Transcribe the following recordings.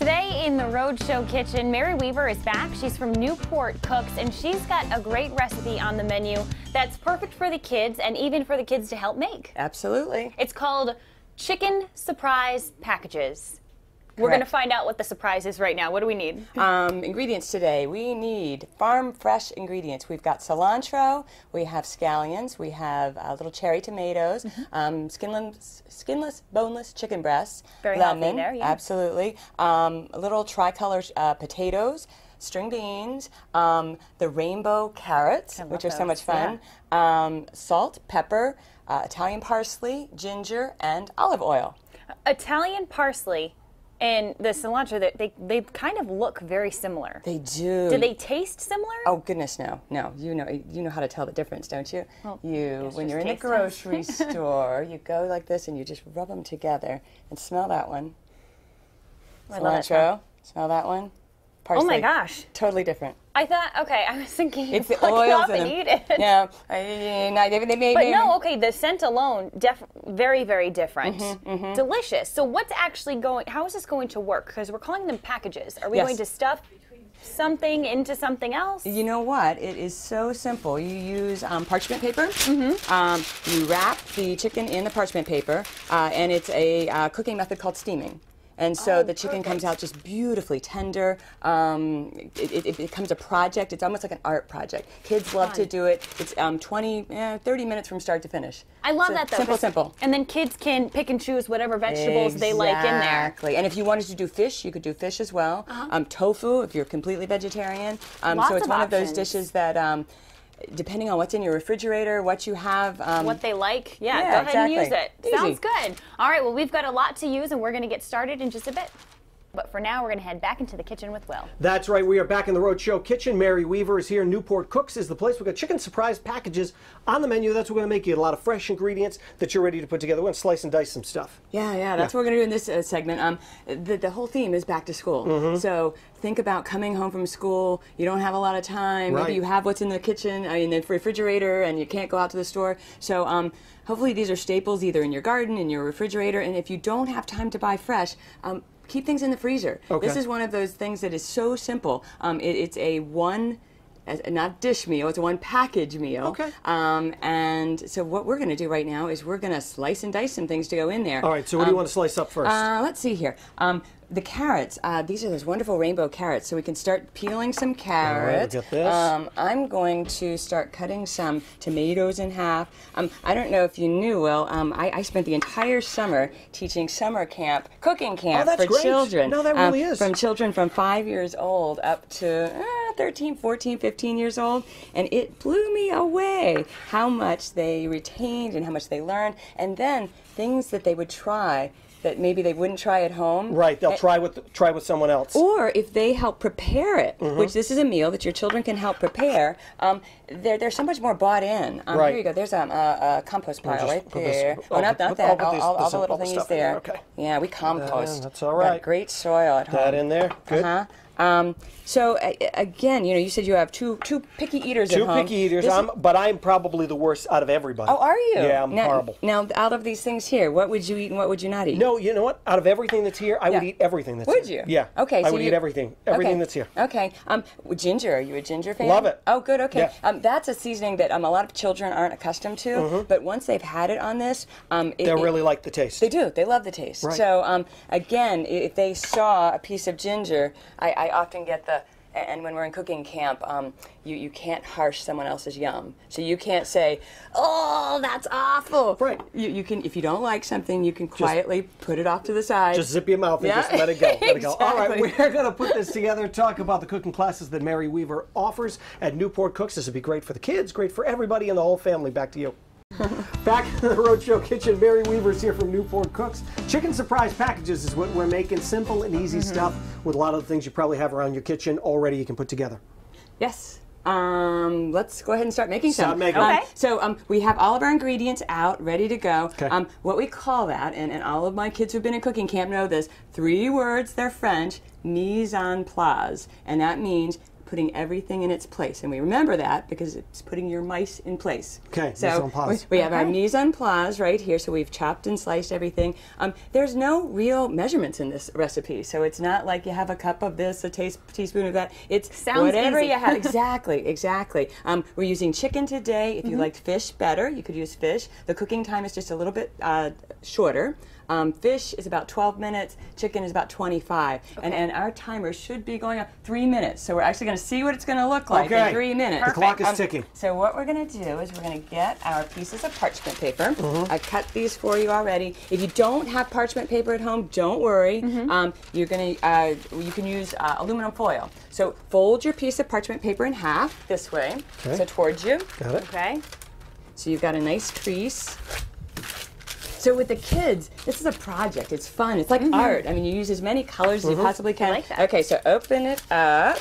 Today in the Rhode Show kitchen, Mary Weaver is back. She's from Newport Cooks, and she's got a great recipe on the menu that's perfect for the kids and even for the kids to help make. Absolutely. It's called Chicken Surprise Packages. We're Correct. going to find out what the surprise is right now. What do we need? Ingredients today. We need farm fresh ingredients. We've got cilantro, we have scallions, we have little cherry tomatoes, skinless, boneless chicken breasts, Very lemon, healthy there, yeah. Absolutely, little tricolor potatoes, string beans, the rainbow carrots, which are so much fun, salt, pepper, Italian parsley, ginger, and olive oil. Italian parsley and the cilantro, they kind of look very similar. They do. Do they taste similar? Oh goodness, no. You know how to tell the difference, don't you? Well, When you're in the grocery store, you go like this and you just rub them together and smell that one. Cilantro. Smell that one. Parsley. Oh my gosh. Totally different. I thought, okay, I was thinking It's the pluck it oils off and eat it. No, they made. But no, okay, the scent alone, very, very different. Delicious. So what's actually how is this going to work? Because we're calling them packages. Are we going to stuff something into something else? You know what? It is so simple. You use parchment paper. You wrap the chicken in the parchment paper, and it's a cooking method called steaming. And so the chicken comes out just beautifully tender. It becomes a project. It's almost like an art project. Kids love to do it. It's 30 minutes from start to finish. I love that though. Simple. And then kids can pick and choose whatever vegetables they like in there. Exactly. And if you wanted to do fish, you could do fish as well. Tofu, if you're completely vegetarian. Lots so it's of one of those options. dishes that depending on what's in your refrigerator, what you have. What they like. Yeah, go ahead exactly. and use it. Easy. Sounds good. All right, well, we've got a lot to use, and we're going to get started in just a bit. But for now, we're going to head back into the kitchen with Will. That's right. We are back in the Rhode Show kitchen. Mary Weaver is here. Newport Cooks is the place. We've got chicken surprise packages on the menu. That's what we're going to make you. A lot of fresh ingredients that you're ready to put together. We're going to slice and dice some stuff. Yeah, that's what we're going to do in this segment. The whole theme is back to school. So think about coming home from school. You don't have a lot of time. Maybe you have what's in the kitchen, in the refrigerator, and you can't go out to the store. So hopefully these are staples either in your garden, in your refrigerator, and if you don't have time to buy fresh, keep things in the freezer. This is one of those things that is so simple. It's a not dish meal, it's a one package meal. And so what we're going to do right now is we're going to slice and dice some things to go in there. All right, so what do you want to slice up first? Let's see here. The carrots, these are those wonderful rainbow carrots, so we can start peeling some carrots. All right, get this. I'm going to start cutting some tomatoes in half. I don't know if you knew, Will, I spent the entire summer teaching summer camp, cooking camp for children. No, that really is. From children from 5 years old up to 13, 14, 15 years old, and it blew me away how much they retained and how much they learned, and then things that they would try that maybe they wouldn't try at home. Right, they'll try with someone else. Or if they help prepare it, which this is a meal that your children can help prepare, they're so much more bought in. Here you go, there's a compost pile right there. Not that, all the little thingies there. Okay. Yeah, we compost. That's all right. Got great soil at home. That in there, good. So again, you said you have two picky eaters at home. Two picky eaters, but I'm probably the worst out of everybody. Oh, are you? Yeah, I'm horrible. Now, out of these things here, what would you eat and what would you not eat? No, you know what? Out of everything that's here, I would eat everything that's Would here. you? Yeah. Okay. I So would eat everything that's here. Okay. Ginger, are you a ginger fan? Love it. Oh, good. Okay. Yeah. That's a seasoning that a lot of children aren't accustomed to, but once they've had it on this, they really like the taste. They do. They love the taste. Right. So again, if they saw a piece of ginger, I often get the. And when we're in cooking camp, you can't harsh someone else's yum. So you can't say, "Oh, that's awful." Right. You can, if you don't like something, you can quietly put it off to the side. Just zip your mouth and just let it go. Let it go. All right, Exactly. we're going to put this together, talk about the cooking classes that Mary Weaver offers at Newport Cooks. This would be great for the kids, great for everybody and the whole family. Back to you. Back in the Rhode Show kitchen, Mary Weaver's here from Newport Cooks. Chicken surprise packages is what we're making. Simple and easy stuff with a lot of the things you probably have around your kitchen already you can put together. Yes. Let's go ahead and start making some. Start making. Okay. So we have all of our ingredients out, ready to go. Okay. What we call that, and all of my kids who've been in cooking camp know this, 3 words, they're French, mise en place. And that means putting everything in its place. And we remember that because it's putting your mice in place. Okay, so mise en place. we have our mise en place right here. So we've chopped and sliced everything. There's no real measurements in this recipe. So it's not like you have a cup of this, a teaspoon of that. It's Sounds whatever easy. you have. Exactly, exactly. We're using chicken today. If you liked fish better, you could use fish. The cooking time is just a little bit shorter. Fish is about 12 minutes, chicken is about 25. And our timer should be going up 3 minutes. So we're actually going to see what it's going to look like in 3 minutes. The clock is ticking. So what we're going to do is we're going to get our pieces of parchment paper. I cut these for you already. If you don't have parchment paper at home, don't worry. You're going to you can use aluminum foil. So fold your piece of parchment paper in half this way, so towards you. Got it. Okay. So you've got a nice crease. So with the kids, this is a project. It's fun. It's like art. I mean, you use as many colors as you possibly can. I like that. Okay, so open it up.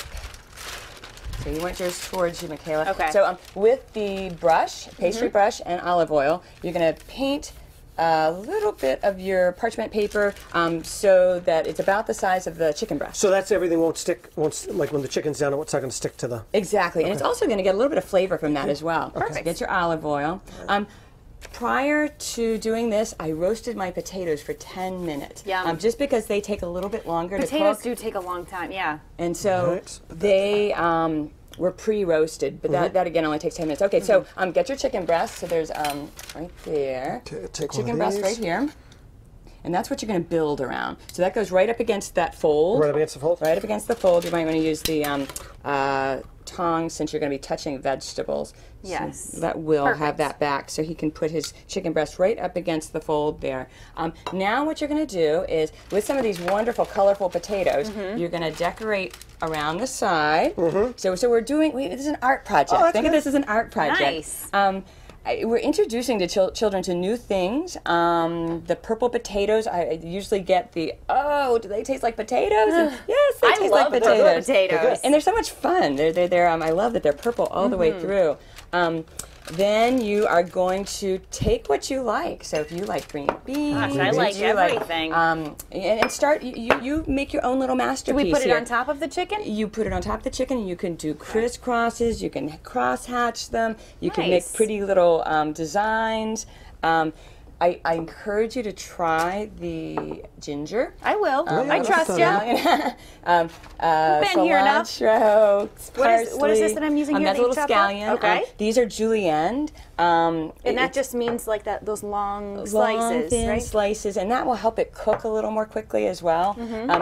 So you want yours towards you, Michaela. Okay. So with the brush, pastry brush and olive oil, you're going to paint a little bit of your parchment paper so that it's about the size of the chicken breast. So that's everything won't stick, like when the chicken's down, it's not going to stick to the... Exactly. And it's also going to get a little bit of flavor from that as well. Perfect. So get your olive oil. Prior to doing this, I roasted my potatoes for 10 minutes. Yum. Just because they take a little bit longer to Potatoes cook. do take a long time, yeah. And so Right. they were pre-roasted, but that again only takes 10 minutes. Okay, so get your chicken breast. So there's right there, Okay, the take one chicken of breast these. right here. And that's what you're going to build around. So that goes right up against that fold. Right up against the fold? Right up against the fold. You might want to use the tongs since you're going to be touching vegetables. Yes. So that will have Perfect. that back so he can put his chicken breast right up against the fold there. Now what you're going to do is, with some of these wonderful colorful potatoes, you're going to decorate around the side. So we're doing, this is an art project. that's Think of good. this as an art project. Nice. We're introducing the children to new things. The purple potatoes, I usually get the, oh, do they taste like potatoes? And yes, they I taste love like purple potatoes. potatoes. And they're so much fun. I love that they're purple all the way through. Then you are going to take what you like. So if you like green beans, Gosh, I like you everything. and start. You make your own little masterpiece. Do we put it here. on top of the chicken? You put it on top of the chicken, and you can do crisscrosses. You can cross hatch them. You can make Nice. pretty little designs. I encourage you to try the ginger. I will. yeah, I that's trust fun. you. Been here enough. Cilantro, What is this that I'm using here That's that a you little chop up? scallion. Okay. These are julienne. And that just means like that, those long slices, thin right? slices, and that will help it cook a little more quickly as well.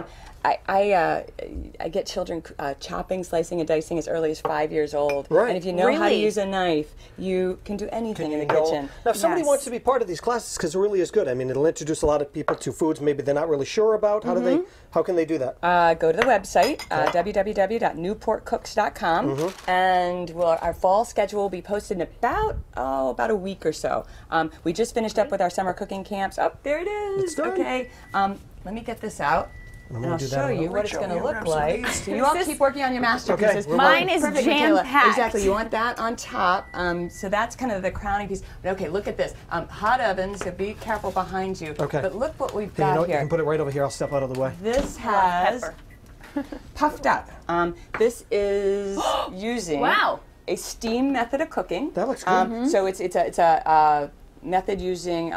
I get children chopping, slicing, and dicing as early as 5 years old. Right. And if you know how to Really? use a knife, you can do anything in the kitchen. Now, if somebody Yes. wants to be part of these classes, because it really is good. I mean, it'll introduce a lot of people to foods maybe they're not really sure about. How can they do that? Go to the website, www.newportcooks.com, and our fall schedule will be posted in about a week or so. We just finished up with our summer cooking camps. Oh, there it is. It's done. Okay. Let me get this out. And I'll do that show on the you what it's Rhode going to Show. look Grab some of like. these. So you all keep working on your masterpieces. Okay, Mine is Perfect, Michaela. jam-packed. Exactly. You want that on top. So that's kind of the crowning piece. But okay, look at this. Hot oven, so be careful behind you. Okay. But look what we've You got know what? You here. can put it right over here. I'll step out of the way. This has Pepper. puffed up. This is using Wow. a steam method of cooking. That looks good. So it's a method using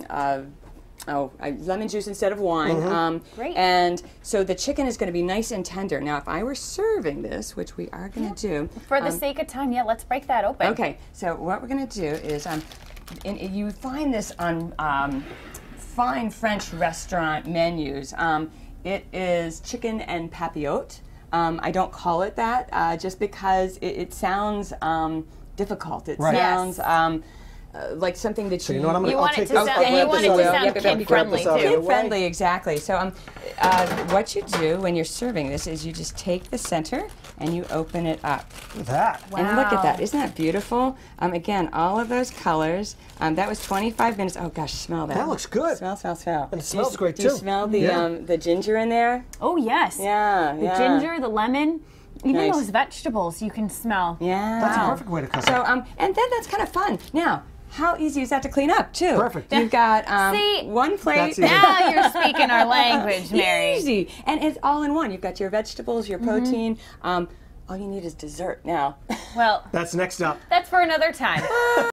lemon juice instead of wine. Great. And so the chicken is going to be nice and tender. Now, if I were serving this, which we are going to do. For the sake of time, let's break that open. Okay, so what we're going to do is, and you find this on fine French restaurant menus. It is chicken and papillote. I don't call it that just because it sounds difficult. It Right. sounds like something that You know what? You I'll want it take to this. sound, I'll grab this out. kid friendly this out of the too. way. Friendly, exactly. So what you do when you're serving this is you just take the center and you open it up. Look at that. And look at Wow. that. Isn't that beautiful? Again, all of those colors. That was 25 minutes. Oh, gosh, smell that. That looks good. Smell. And it smells great, Do you too. smell the Yeah. the ginger in there? Oh yes. Yeah, The yeah. ginger, the lemon, even Nice. those vegetables you can smell. Yeah. That's a perfect way to cook So, it. and then that's kind of fun. Now, how easy is that to clean up, too? Perfect. You've got See, one plate. That's easy. Now you're speaking our language, Mary. Easy. And it's all in one. You've got your vegetables, your protein. all you need is dessert now. Well, That's next up. that's for another time.